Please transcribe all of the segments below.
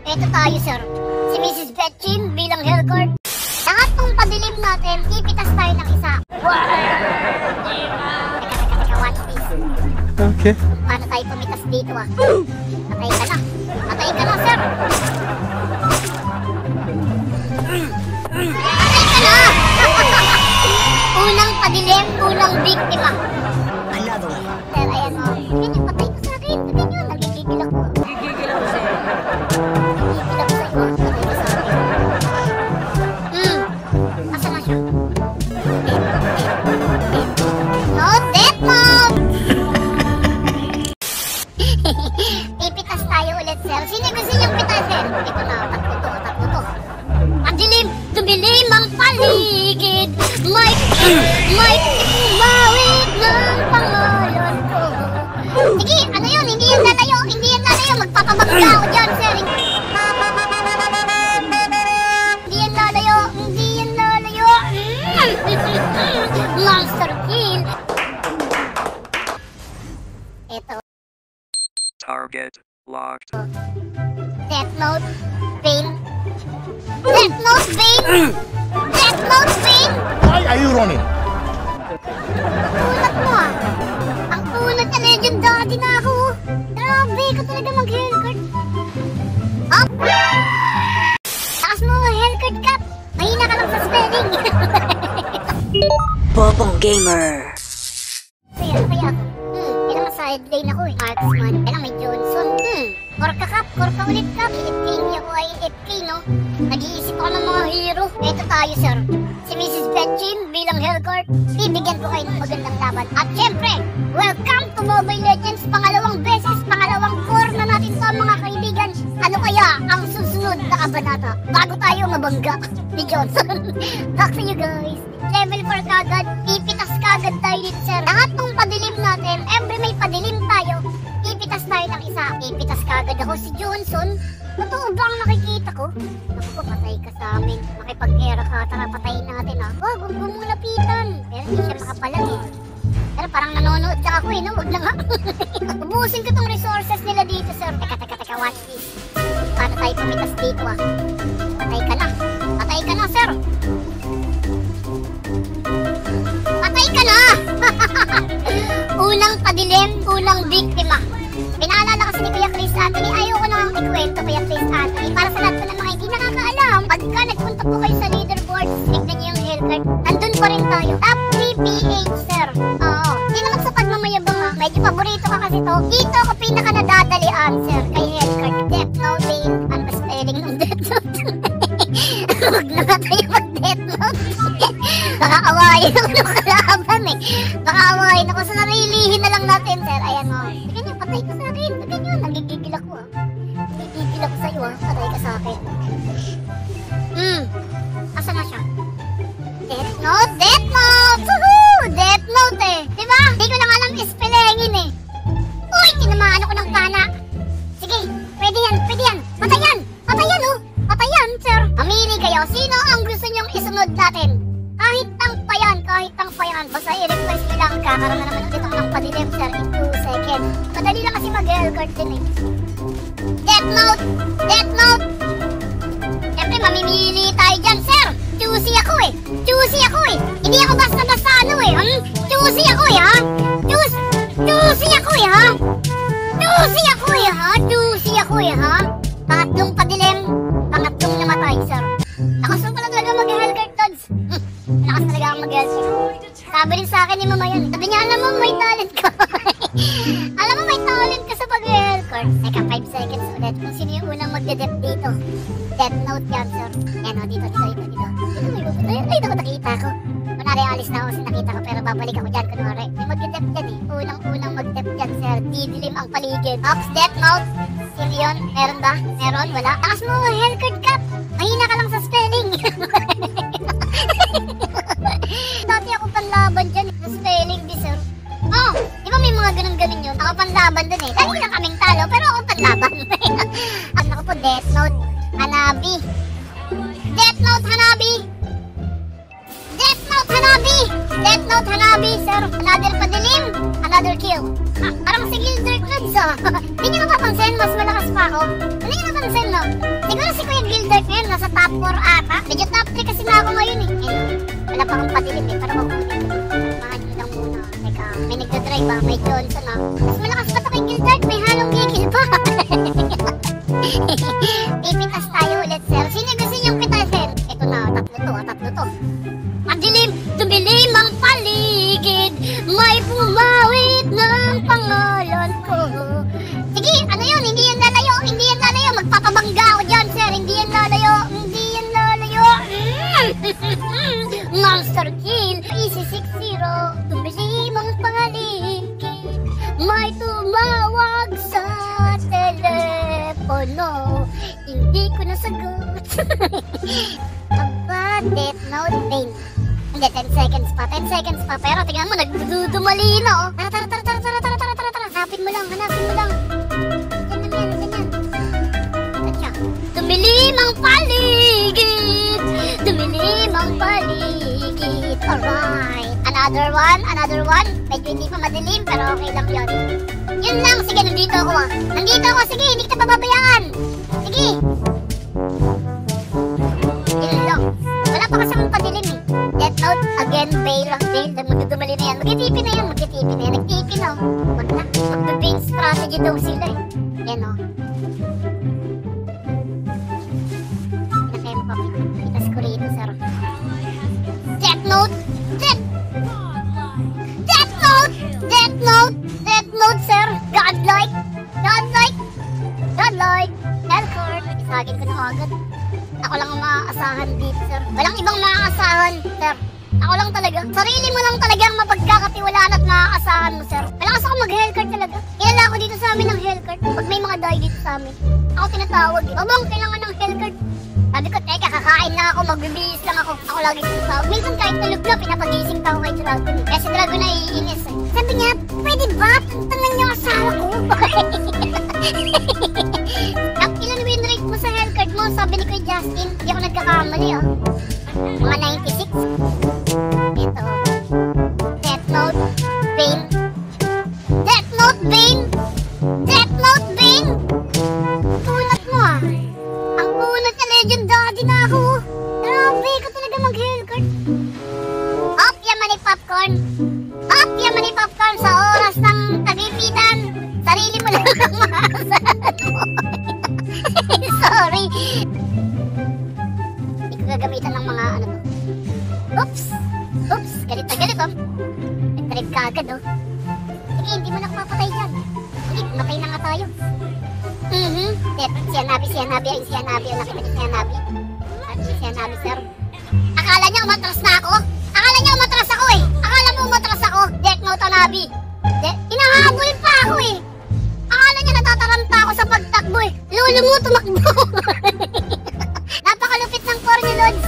Ito tayo, sir. Si Mrs. Betchin bilang Hellcourt. Lahat ng padilim natin, ipitas tayo ng isa. Teka, one piece. Okay. Paano tayo pumitas dito, ah? Patay ka na. Patay ka na, sir. Patay ka na! Unang padilim, unang biktima. Another one. Sir, ayan mo. Tingnan nyo, patay ka sa akin. Tingnan nyo, nagigigil ako. Gigigil ako sa'yo. Nagigigil ako sa'yo, ah. Patay ka sa akin. Asa na siya? No, death mode! Ipitas tayo ulit, sir. Sino gusto niyong pitasin? Ito na, tatlo to. Padilim, dumilim ang paligid. May mawit ng pangalan ko. Sige, ano yun? Hindi yan lalayo. Magpapabagda ako dyan, sir. Hindi yan lalayo. Monster kill. Ito. Target locked. Death Note, Bane. Death Note, Bane. Why are you running? Unat mo, ah. Ang unat na legendary na ako. Grabe ko talaga mag-Hellcourt. Up! Taas mo, Hellcourt Cap. Mahina ka lang sa spelling. Bobong Gamer. Kaya ako. Ilang side lane ako eh. Marksman. Kailang may Johnson. Korka Cap. Korka ulit Cap. IFK niya ako ay IFK, no? Nag-iisip ako ng mga hero. Ito tayo, sir. Si Mrs. Betchin bilang Hellcourt. Bibigyan ko kayo ng magandang laban. At syempre, welcome to Mobile Legends. Pangalawang beses, pangalawang core na natin to, mga kaibigan. Ano kaya ang susunod na kabanata bago tayo mabangga ni Johnson? Back to you guys. Level 4 kagad, ipitas kagad tayo dito, sir. Lahat ng padilim natin, every may padilim tayo, ipitas tayo ng isa. Ipitas kagad ako si Johnson. Totoo ba ang nakikita ko? Naku, patay ka sa amin. Makipag-era ka, tara patayin natin, ha. Wag mong lapitan. Pero hindi siya makapalag eh. Pero parang nanonood ka ako eh, no? Wag na nga. Ubusin ko tong resources nila dito, sir. Teka, one piece. Paano tayo pumitas dito, ah? Patay ka na, sir. Patay ka na! Unang padilim, unang biktima. Pinaalala kasi ni Kuya Chris Anthony, ayoko na ang ikwento Kuya Chris Anthony. Para sa lahat po ng mga hindi nakakaalam, pagka nagpunta po kayo sa leaderboard, tignan niyo yung Hellcourt. Nandun pa rin tayo. Top 3 PH, sir. Oo. Hindi naman sa pagmamayabang, ha. Medyo paborito ka kasi to. Dito ako pinaka nadadalian, sir, kay Hellcourt. Death Note, Bane. Ano ba spelling ng Death Note? Huwag na nga tayo mag-Death Note. Baka awayin ako ng kalaban eh. Baka awayin ako sa narilihin na lang natin, sir. Ayan mo. Tignan niyo, patay ka sa akin. Tignan niyo, nagigigil ako, ah. Nagigigil ako sa'yo, ah. Patay ka sa akin. Asa na siya? Death Note! Woohoo! Death Note eh. Diba? Hindi ko lang alam ispelengin eh. Uy! Tinamaan ako ng pana. Sige, pwede yan. Patayan, oh. Patayan, sir. Mamili kayo. Sino ang gusto nyong isunod natin? Kahit tangpayan. Basta i-request nyo lang. Kakaroon na naman ulit ako ng padilim, sir, in 2 seconds. Madali lang kasi mag-Hellcourt din eh. Death Note! Siyempre, mamimili tayo dyan, sir. Choosy ako eh. Hindi ako basta-basta ano eh. Choosy ako eh, ha? Choosy ako eh, ha? Pangatlong padilim, pangatlong namatay, sir. Lakas mo pala talaga mag-Hellcourt, Tods. Lakas talaga ako mag-Hellcourt. Sabi rin sa akin ni Mama yan. Sabi niya, alam mo, may talent ka. Alam mo, may talent ka sa pag-Hellcourt. Teka, 5 seconds ulit. Kung sino yung unang magde-dep dito. Death Note yan, sir. Yan o, dito. Ay, nakita ko. Kunwari, alis na ako kasi nakita ko. Pero babalik ako dyan, kunwari. May magde-dep dyan eh. Unang mag-dep dyan, sir. Didilim ang paligid. Ox, Death Note. Sino yun? Meron ba? Meron? Wala? Takas mo, Hellcourt Cap. Mahina ka lang sa spelling. Dati ako panlaban dyan sa spelling bee, sir. Oh, di ba may mga ganun-ganun yun? Ako panlaban dun eh. Lagi lang kaming talo, pero ako panlaban. Ang ako po, Death Note Hanabi. sir. Another padilim, another kill. Parang si Gilder Creds, oh. Hindi nyo napapansin, mas malakas pa ako. Hindi nyo napansin, no? top 4 ata. Medyo top 3 kasi na ako ngayon eh. Wala pa akong padilim eh, pero kukunin ko. Samahan nyo lang muna. Teka, may nagdadrive ah, may Johnson ah. Mas malakas pa ito kay Gildart, may halong gigil pa. Pipitas tayo ulit, sir. Sino gusto niyong pitasin? Ito na, tatlo to. Madilim, dumilim ang paligid, may pumawit ng pangalan ko. Sige, ano yun? Hindi yan lalayo. Magpapabangga ako dyan, sir. Hindi yan lalayo. Monster Kill, Easy 6-0. Dumilim ang paligid, may tumawag sa telepono. Hindi ko nasagot. Aba, Death Note Pain. Hindi, 10 seconds pa. Pero tingnan mo, nagdudumali na oh. Tara. Hanapin mo lang. Diyan yan. Atya. Dumilim ang paligid. Alright. Another one. Medyo hindi pa madilim, pero okay lang yun. Yun lang. Sige, nandito ako ah. Sige, hindi kita pababayaan. Sige. Yun lang. Wala pa kasi akong padilim eh. Death Note, again, Veil. Magdudumali na yan. Magtitipi na yan. Nagtipi na oh. Magbe-brain strategy daw sila eh. Yan oh. Pinakaya mo pa. Pitas ko rito, sir. Death Note, sir. Godlike. Hellcourt. Isagin ko na agad. Ako lang ang maaasahan dito, sir. Walang ibang maaasahan, sir. Ako lang talaga. Sarili mo lang talaga ang mapagkakatiwalaan at maaasahan mo, sir. Malakas ako mag-Hellcourt talaga. Kilala ako dito sa amin ng Hellcourt. Pag may mga die dito sa amin, ako tinatawag eh. Babang, kailangan ng Hellcourt. Sabi ko, teka, kakain lang ako, magbibihis lang ako. Ako lagi tinatawag. Minsan kahit tulog na, pinapagising pa ako kay Dragon. Kaya si Dragon na iinis eh. Sabi niya, pwede ba? Tantangan niyo asawa ko. Ilan win rate mo sa Hellcourt mo? Sabi ni Kuya Justin. Hindi ako nagkakamali ah. Mga 96. Ito. Death Note Pain. Punat mo ah. Ang punat na Legend Daddy na ako. Grabe ka talaga mag-Hellcourt. Up yaman ni popcorn sa oras ng tagipitan. Sarili mo lang ang maasahan mo. Sorry. Hindi ko gagamitan ng mga ano to. Oops. Galit oh. Nag-trip ka agad oh. Sige, hindi mo na papatay dyan. Sige, matay na nga tayo. Si Hanabi. Nakita niyo si Hanabi? Si Hanabi, sir. Akala niya umatras na ako? Akala mo umatras ako? Death Note Hanabi. Hinahabol pa ako eh. Akala niya natataranta ako sa pagtakbo eh. Lolo mo, tumakbo. Napakalupit ng core niyo, Lods.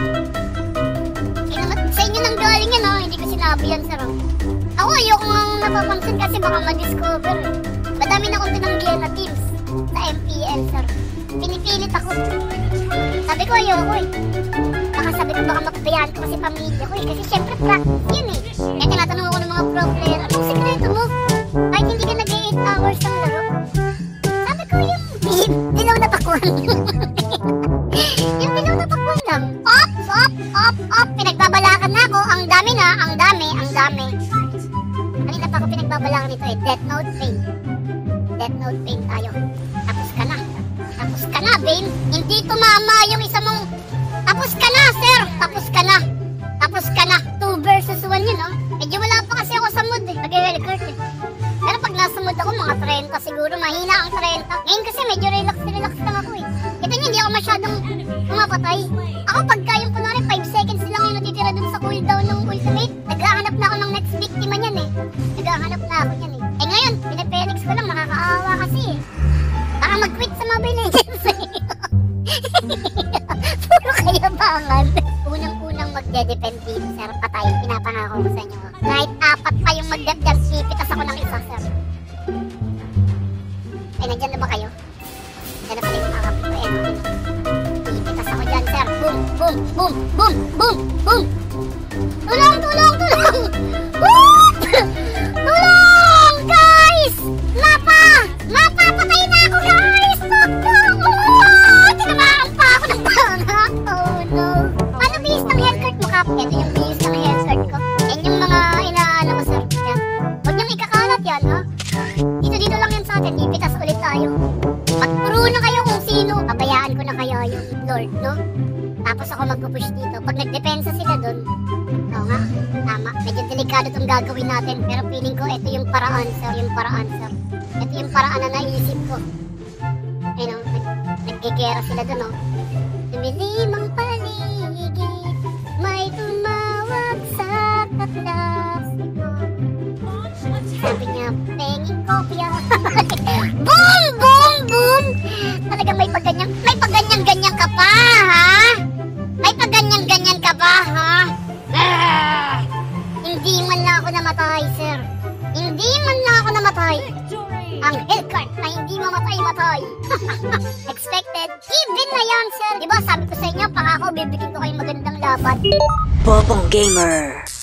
Sa inyo nang galing yan oh. Hindi ko sinabi yan, sir. Ako ayoko nga napapansin kasi baka ma-discover eh. Madami na akong tinanggihan na teams sa MPL, sir. Pinipilit ako. Sabi ko ayoko eh. Sabi ko baka mapabayaan ko kasi pamilya ko eh. Kasi syempre practice yun eh. Kaya tinatanong ako ng mga pro player, anong sekreto mo? Kahit hindi ka nag-8 hours ng laro. Sabi ko yung dilaw na takwan. Yung dilaw na takwan lang. Up. Pinagbabalakan na ako. Ang dami. Kanina pa ako pinagbabalakan nito eh. Death Note Pain tayo. Tapos ka na, Bane. Hindi tumama yung isa mong... Tapos ka na, sir! Tapos ka na. 2 versus 1 yun, no? Medyo wala pa kasi ako sa mood eh. Nag-Hellcourt eh. Pero pag nasa mood ako, mga 30 siguro. Mahina ang 30. Ngayon kasi medyo relax lang ako eh. Kita niyo, hindi ako masyadong mapatay. Ako pagka yung kunwari 5 seconds lang yung natitira dun sa cooldown ng ultimate, naghahanap na ako ng next victima niyan eh. Eh ngayon, pinipenix ko lang, nakakaawa kasi eh. Baka mag-quit sa Mobile Legends eh. Puro kayabangan. Unang-unang magde-depend dito, sir. Patay. Pinapangako ko sa inyo. Kahit 4 pa yung magdadab, pipitas ako ng isa, sir. Ay, nandyan na ba kayo? Nandyan na pala yung kakap ko. Pipitas ako dyan, sir. Boom! Tulong! Tulong, guys! Mapa! Patay na ako, guys! Tinamaan pa ako ng banga! yung Lord, no? Tapos ako magpupush dito. Pag nagdepensa sila dun, oo nga, tama. Medyo delikado itong gagawin natin. Pero feeling ko, ito yung paraan, sir. Yung paraan, sir. Ito yung paraan na naisip ko. Ayun, naggigera sila dun, no? Dumilimang paligid, may tumawag sa katlas. Sabi niya, penging kopya. Boom! Boom! Boom! Talagang may pagganyan-ganyan ka pa, ha? May pagganyan-ganyan ka ba, ha? Hindi man lang ako namatay, sir. Hindi man lang ako namatay. Ang Hellcart na hindi mamatay-matay. Expected. Given na yan, sir. Diba sabi ko sa inyo, pangako, bibigyan ko kayong magandang laban. Bobong Gamer.